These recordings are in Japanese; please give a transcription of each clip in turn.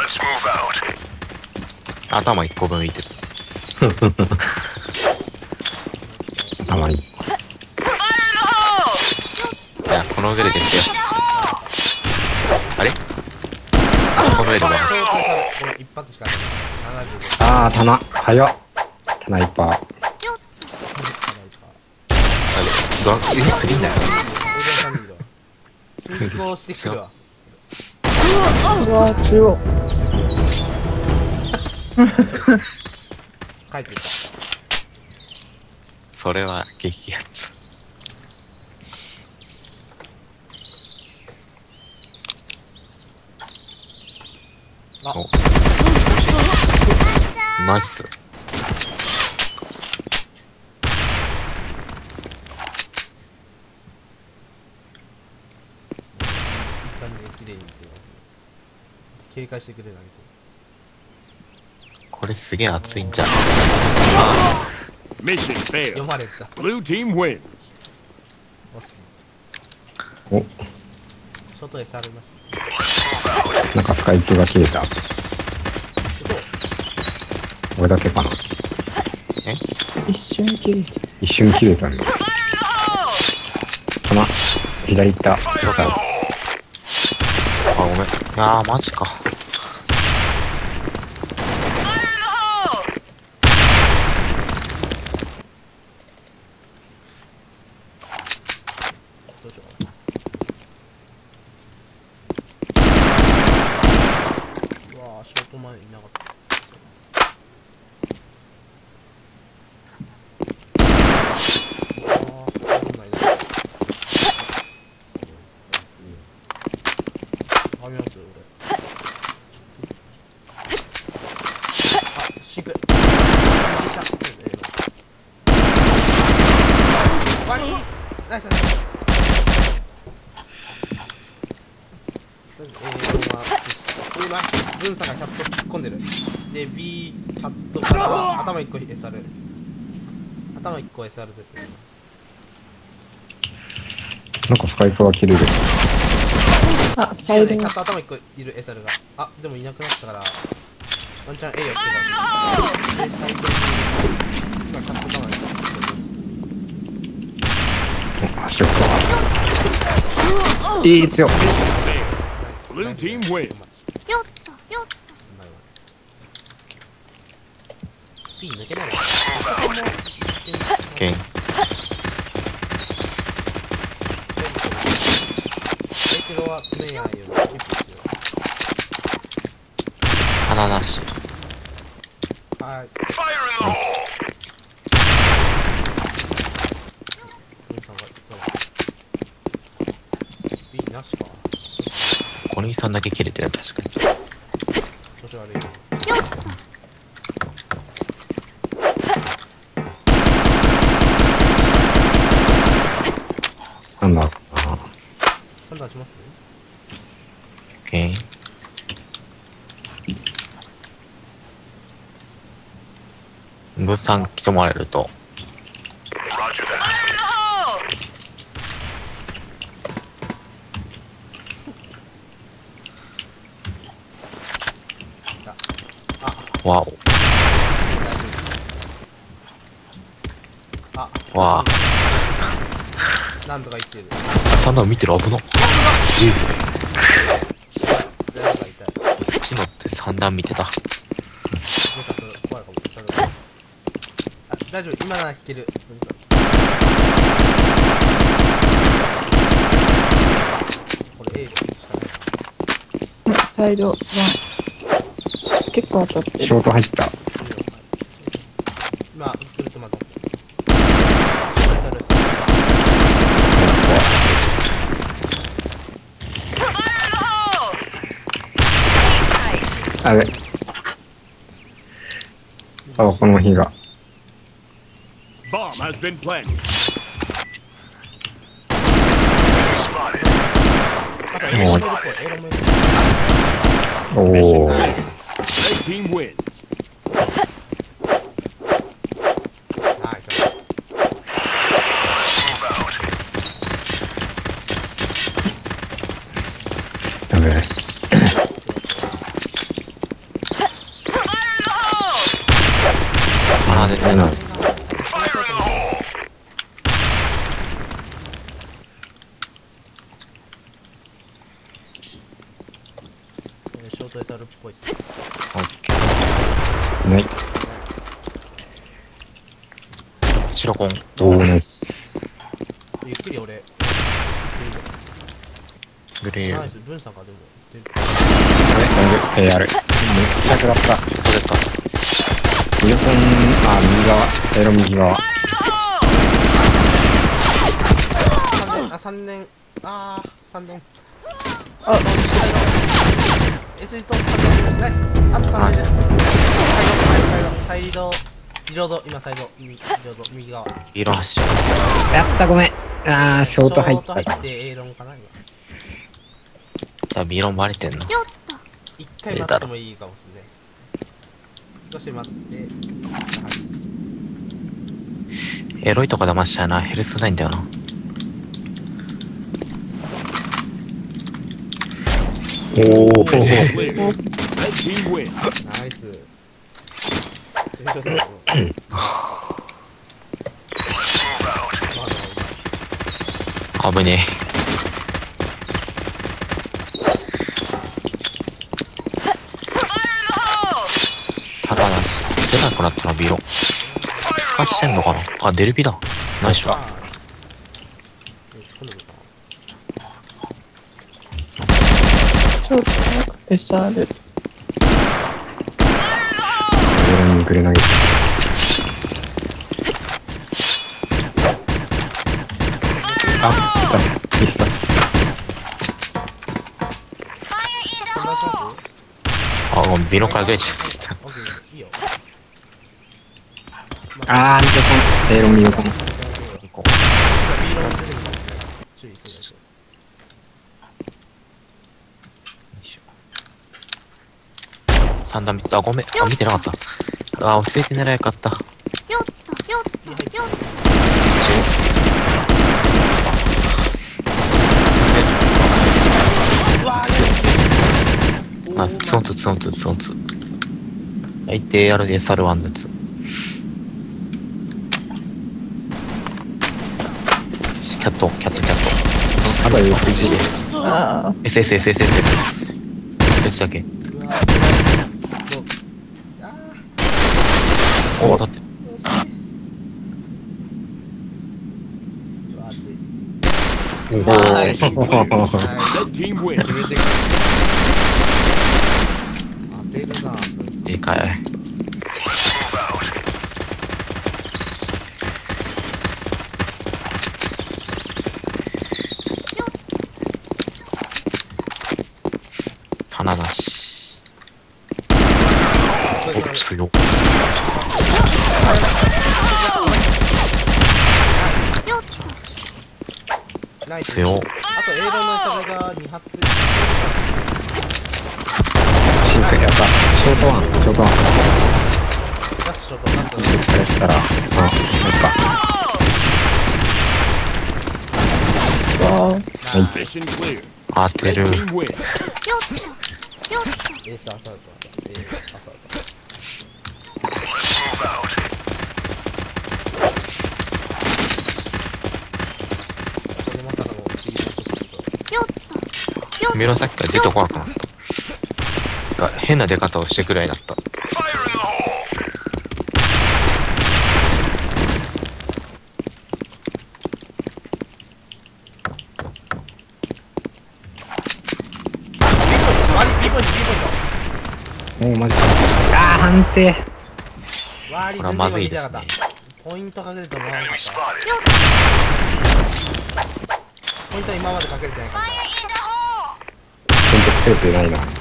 頭1個分浮いてる。 頭いい。 いや、この上でですよ。あれこの上では。 これ一発しかない。75。 あー、棚。早っ。棚いっぱい。 スリーだよ。 進行してくるわ。 うわ、中央。 帰ってきた。 それは激アツ。 あ、 マジっす。 綺麗に警戒してくれないと。 これすげえ熱いんじゃん。 Mission 読 failed. まれた。 Blue team wins. 惜しい。 お、 外へ去りましなんかスカイプが消えた。俺だけかな。 一瞬切れて。 一瞬切れたんだ。棚、左行った。そうか。 あ、ごめん。あー、マジか。 どうしよう。うわぁ、ショート前いなかった。ナイスナイス。文差がキャット突っ込んでる。で、B キャットからは頭1個 SR。頭1個 SR ですね。 なんかスカイプが切れる。 あ、サイドにキャット頭1個いる SR が。あ、でもいなくなったから、ワンチャン A やってた。で、サイドに、今キャット頭1個。 足をいい強い。 Blue team wins. B 抜けないのケイン。 けどは詰めないようにキープしてよ。 鼻なし。 はい。B なしか。 小西さんだけ切れてる、確かに。 調子悪いね。 なんだ。 サンダーします？ ケイン。物産来てもらえると。わお。 あ、 わなんとか言ってる。 あ。サンダー見てる、危な。 誰が痛い。 口乗って三段見てた。 なんか怖いかも。あ、大丈夫。今なら弾ける。これ A しかない。 サイドワン。結構当たってる。 ショート入った。 今、来るとまた。 あれ。あ、この日が。 Bomb has been planted. おお。 Red team wins. やべえ。 絶対ない。 ショート SR っぽいっす。 オッケない。 ー。白コン。 おー、ナイス。 ゆっくり俺。 グリーン。 ナイス、ブンさんかでも。 あれ、AR。めっちゃ食らった。 取れた。 右コン、あ、右側。エロ右側。 3年、3年。 あ、 S と3年、ナイス。あと3年です。サイド、リロード、今サイド、リロード、右側。 色走やった、ごめん。あー、ショート入った。 ショート入って A ロンかな、今。 ったビーロンバレてんの。 一回待ってもいいかもしれない。少し待って。 エロいとこ騙したいな。ヘルスないんだよな。 おー、 Red team win. ナイス。 危ねえ。ただなし、出なくなったな、ビーロン。使してんのかなあ、デルビだ。ナイスだ。 そうですね。SR。 エロにくれ投げて。あ、来た。 あ、ごめん、ビーロンからグレちゃった。 いいよ。 あー、ミココン。エロミココン。 ビーロン出てくるかもしれない。注意してく三段見て、あ、ごめん。あ、見てなかった。あ、落ち着いて狙えよかった。あ、ツオンツ、ツオンツ、ツオンツ。相手 SR1 のやつ。キャット。 あばよ、藤井。 ああ。 SSSSS。別だけ。お、だって。おー。 Red team win. 決めてくる。当てるな。 でかい。花なし。お、強っ。 ナイス。 強っ。 あと A ロンの壁が2発。 シンク、やった。ショートワン。 ラストショット、なんと。 あれしたら、あ、やった。 わあ。 Mission clear. 当て Red る。 team win. エースアサルト。エースアサルト。これまさかの B ロンミロさっきから出てこなくなった。変な出方をしてくらいだった。 おー、マジか。あー、判定。 ワーリーこれはまずいですね。 ポイントかけると思わなかった。ポイントは今までかけれてないから。 ポイントつけれてないな。 いや、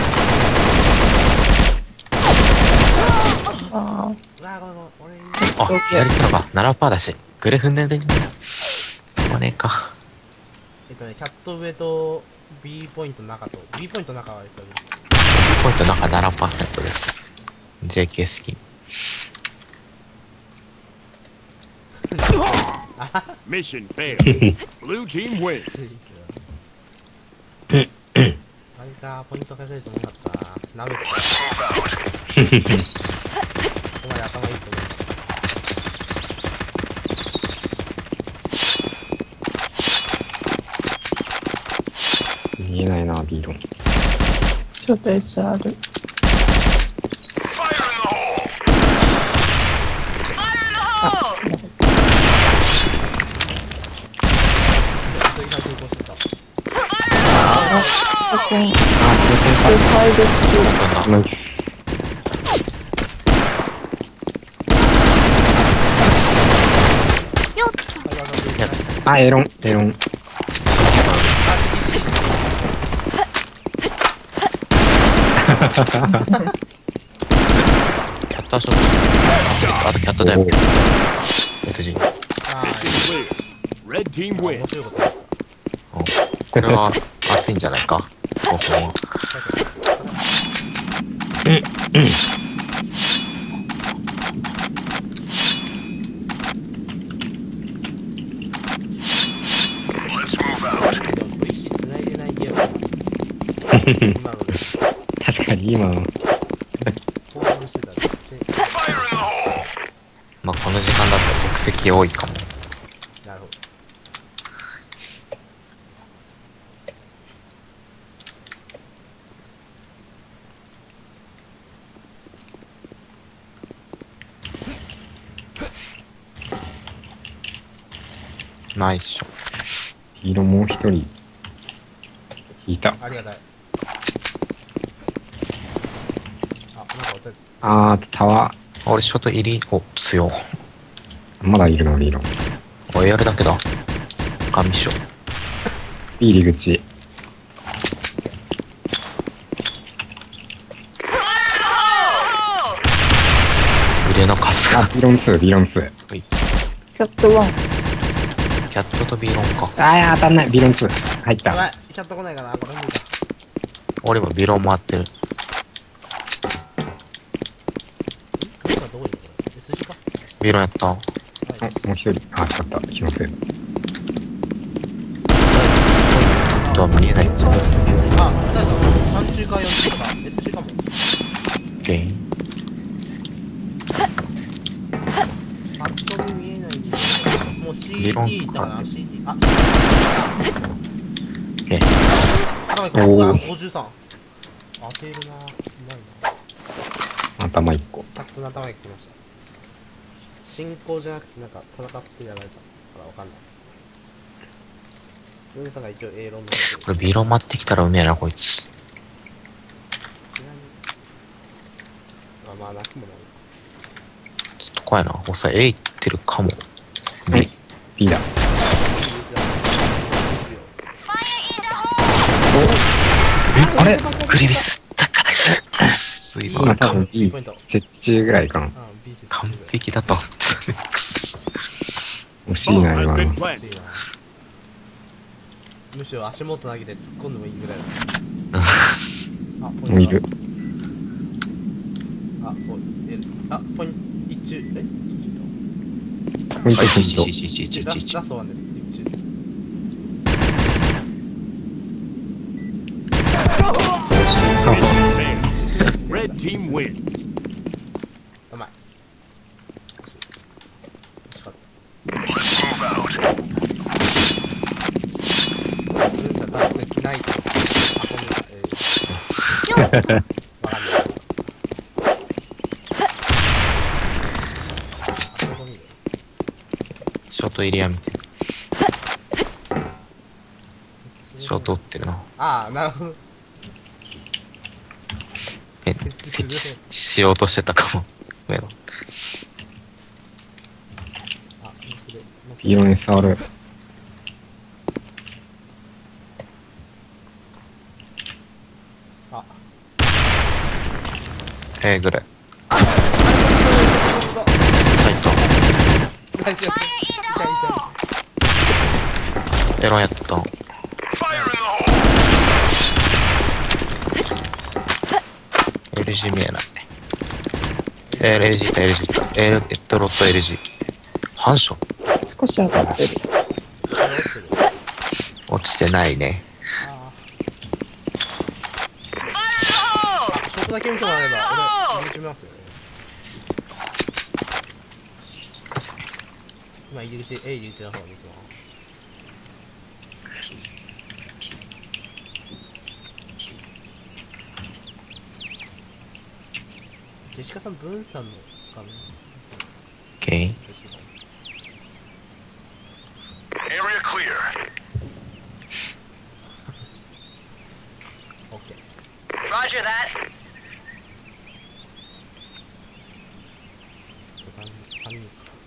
ああ。 うわーごめん、俺、 あ、左手のか。7%だし。グレ踏んでるね。止まねえか。 キャット上と B ポイント中と、B ポイント中はですよね。 ポイント中 7% です。JK スキン。 Mission failed. Blue team win. あれさ、ポイントかけると思わなかったな。舐めてた。お前頭いいと思う。 ビーロン。 ショート SR。 次から成功してた。 あ、こん。 あ、成解読なんだ。 功ナイス。あ、エロン。 あ、 キャッターショット。あとキャットだよ。SG。 あ Mission clear. Red team 面 wins. 白いことだった。 これは熱いんじゃないか。5分は。 でも VC 繋いでないゲームだな。今ので確かに今の。 興奮してたね。 まあこの時間だと即席多いかも。 なるほど。 ないっしょ。 ビーロンもう一人。引いた。 ありがたい。あ、なんか音、 あー、タワ俺ショット入り、お、強。 ー。まだいるの、ビーロン。 お、やるだけだ。ガミショ。 いい入り口。 腕の数あ、 が。 ビーロン2、ビーロン2。 はいキャット1。 キャットとビーロンか。 あー、いや、当たんない。ビーロン2。入った。 やばい、キャット来ないかな、これ無理だ。 俺もビーロン回ってる。 今どこにいるこれ ?SG かビーロンやった。 はい。 あ、もう一人。あ、しまった。気のせい。 とは見えない。 あ、誰だ3中か4中とか SG かも。 ゲイン。 パッと見見えないんで、もう理論 CD だからな、CD。あ、 ゲイン。 頭いく。うわ、53。当てるなぁ。うまいな。 頭一個。 パッとの頭にきました。進行じゃなくて、なんか戦ってやられたからわかんない。ルンさんが一応 A 論の方で。 これビーロン回ってきたらうめえな、こいつ。 ちなみに。まあ、なくもない。 ちょっと怖いな。おさ、A 行ってるかも。 はい B だ。あれグリビスだか。水分今多分 B ポイント。 設置中ぐらいかな。 あ、B 説完璧だと思って。 惜しい Bomb な、 has 今 been の。 planted. いいな。むしろ足元投げて突っ込んでもいいぐらいだ。あ、ポイントだもういる。 あ、ポイント。あ、ポイント。一中。 ポイントあ、 ヒント。 1111111。 ラストワンです。一中。 Failed. Red team wins. うまい。惜しかった。ルンさん多分敵ないと。わかんない。あそこにいる。 ショートエリア見て。ショート打ってるな。 ああ、なるほど。 え、設置しようとしてたかも。ごめん。 あ、それ。 B4SR。 あ、 ぐらい。 あ、 入った。 大丈夫。痛い痛い。 エロンやった。LG 見えない。LG いた、LG いた。ロット LG。反射少し当たってる。 落ちてないね。 あ、ショートだけ見てもらえば、俺、見てみますよね。今、入り口、A 入り口の方を見てます。 ジェシカさん、ブンさんの画面。 オッケー。 Area clear. オッケー。 Roger that. 3人か。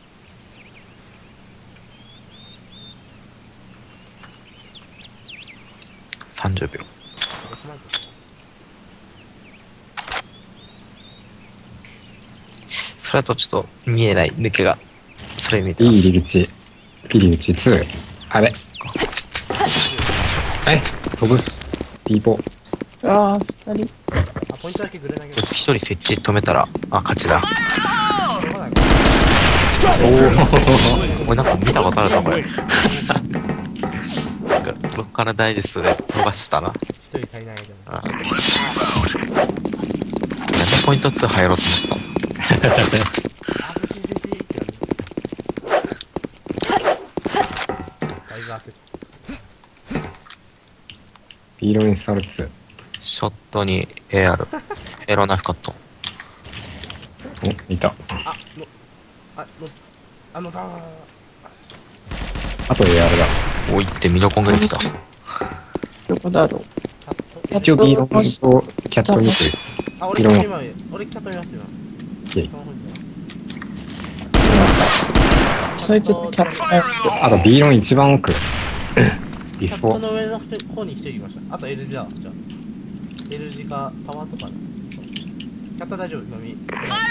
30秒。 これスマイク。 それだとちょっと見えない抜けが。それ見ていいます。 入り口。入り口2。あれ飛ぶ。ピーポー。 ああ、二人。 あ、ポイントだけグレ投げる。 一人設置止めたら、あ、勝ちだ。 しょうがないか俺なんか見たことあるな、これ。なんか、ロッカーのダイジェストで飛ばしてたな。 一人足りないじゃん。 あなんでポイント2入ろうと思ったの？ あ、ブチブチってなる。だいぶ焦る。 ビーロン SR2。 ショットに AR。エロナイフカット。 お、いた。 あのだー。 あと AR だ。 おいってミドコンが来た。 どこだろう。 一応ビーロンとキャット見てる。 あ、俺キャット今、俺キャット見ます今。 オッケー。 それちょっとキャップ早く。 あとビーロン一番奥。ビキャッスポトの上の方に一人いました。あと L 字だ。じゃあ。L 字か、タワーとかだ。キャット大丈夫今見。い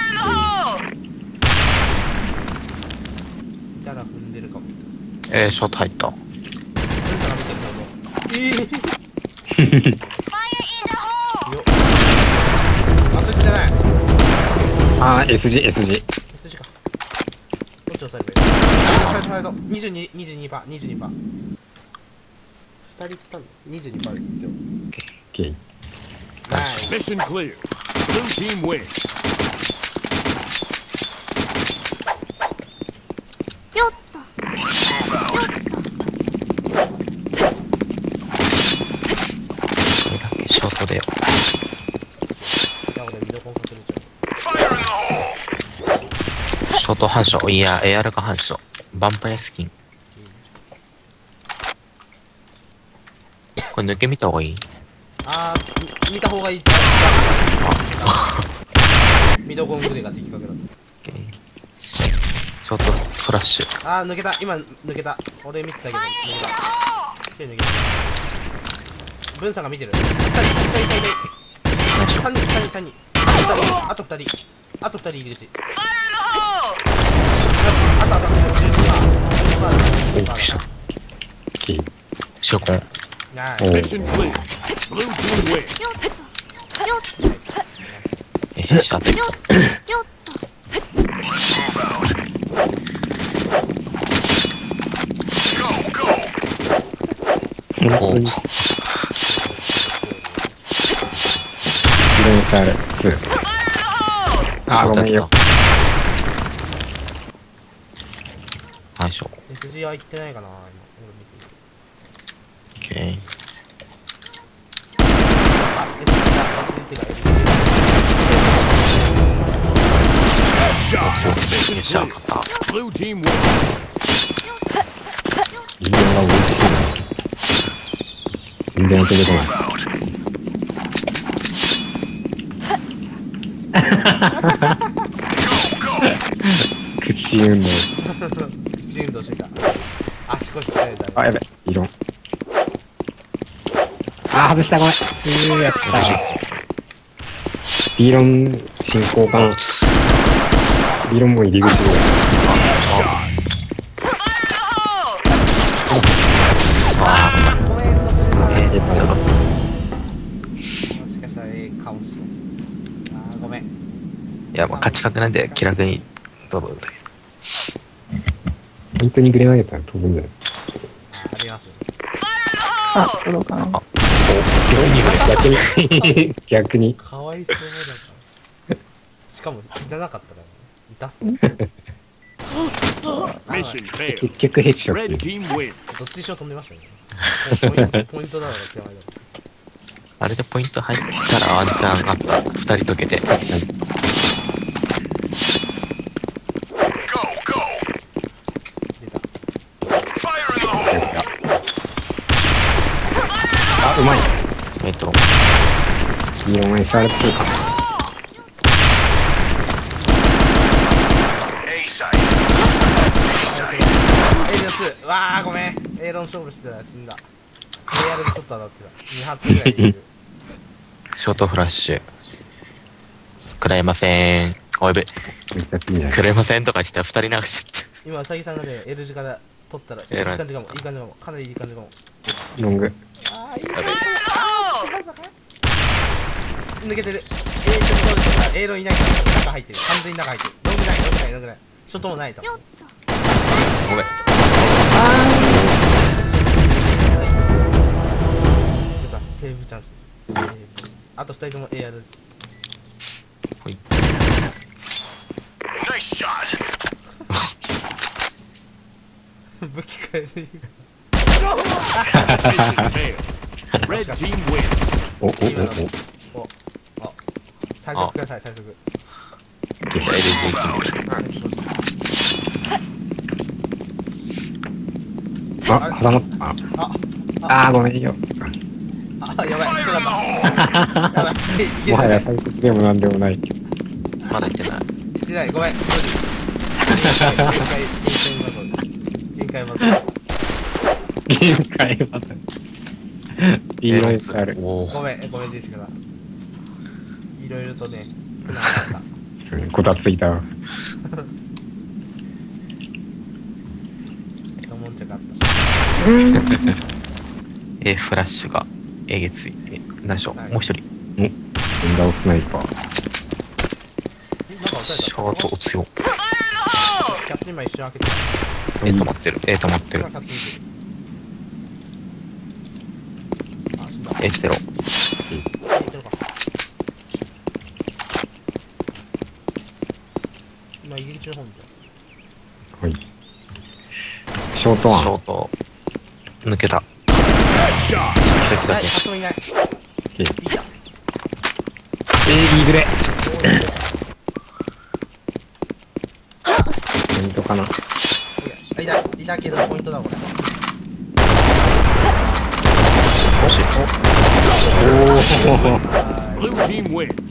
たら踏んでるかも。 ショット入った。 ブンさんが見てると思う。よっ。あ、そいつじゃない。 あー、S 字、S 字。 S 字か。どっち押さえればいい？サイド。22%、22%。2人来たんだ。22%ですよ。 オッケー。 はい。 Mission clear. Blue team wins. よっと。 ショットでよ。 じゃあ俺ミドコンかけるじゃん。 ショット反射。いや、AR が反射。ヴァンパイアスキン。これ抜け見た方がいい？ 見た方がいい。ミドコングレが敵かけだっショットフラッシュ。 た。抜けた。今抜けた。俺見てたけど抜けた。一人抜けた。ブンさんが見てる。2人。あと2人。あと2人入り口。あとお、びっくりした。 オッケー。 ショコン。 ない。 おー Mission clear. Blue team wins. よっシャットいった。 と。よっお本当に。ビーロン SR2。あー、ごめんよ。 ナイスショット。 SG は行ってないかな今。俺見てる。 オッケー。 SG ってか Shot. よ Mission っしゃ、 clear. 勝った。 Blue team wins. ビーロンが大きい。全然出てこない。口運動。 シ運動してた。足腰鍛えた。 あ、やべ、ビーロン。あー、外した、ごめん。やった。ビーロン進行かな。ビーロンも入り口で。 ごめん、 えっと、 もしかしたらかもしれない。ごめん。 いや、まあ、勝ち確なんで気楽にどうぞ。 本当にグレ投げたら飛ぶんだよ。 あります。 あ、届かない。 逆に、逆に。 かわいそうだから。しかも、汚かったからね。痛そう。 Mission failed. 結局ヘッショ Red ット。 team wins. どっちにしろ飛んでましたね。ポイントだろうが嫌いだろ。 あれでポイント入ったらワンチャンあった。二人解けて。 あ、うまい。 メトロ。 黄色の SR2 か。 2。わー、ごめん。エーロン勝負してたら死んだ。AR でちょっと当たってた。2発ぐらいでいる。 ショートフラッシュ。食らえません。おいべ。 めっちゃいいんじゃない？ 食らえませんとか言ったら二人流しちゃっ今、うさぎさんがね、L 字から取ったら、いい偉い感じかも、いい感じかも。かなりいい感じかも。 ロング。 あー、いいやべ抜けてる。A ロンいないから、中入ってる。完全に中入ってる。ロングない、ロングない、ロングない。ショットもないと。 た。ごめん。 でさ、セーブチャンスです。あと2人とも AR です。 ほい。 武器変える。 Mission failed. Red team wins. お、お、お、 お、あ、最速ください、最速。 じゃあ LG 行きます。 お。あ、挟まった。 あ、 あー、ごめんよ。 あ、やばい、人だった。やばい、 もはや最速でもなんでもない。 まだ行ってない。 いけない、ごめん。限界バトル。 限界バトル。いいのにある。 おー。 ごめん、ごめん、ジェシカだ。いろいろとね、苦難があった。 こたついたわ。 一悶着あった。 フラッシュがえげつい。何でしょう、 はいもう一人。 ウィンダウスナイパー。 なんか撃ショートたを強い。 キャップ今一瞬開けて止まってる。止まってる今。キャップ見てる。あ、死んだ。 ゼロ。 入れてるか。今入り口の方見た。 はい。ショートワン。 ショート。抜けた。 Headshot. はい、 一つだけ。 ハトいない。 いいた。 いいグレ。ポイントかな。 いたけど、ポイントだ、これ。 もし、 おー。 Blue team wins.